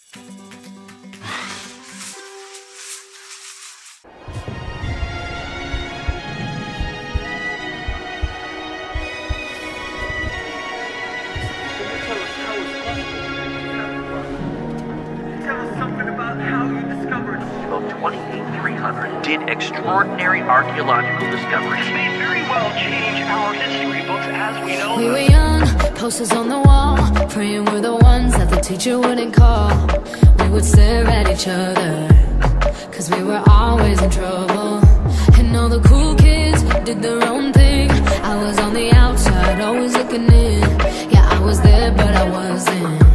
Did extraordinary archaeological discoveries. This may very well change our history books as we know them. We were young, posters on the wall, praying we're the ones that the teacher wouldn't call. We would stare at each other, cause we were always in trouble. And all the cool kids did their own thing. I was on the outside, always looking in. Yeah, I was there, but I wasn't.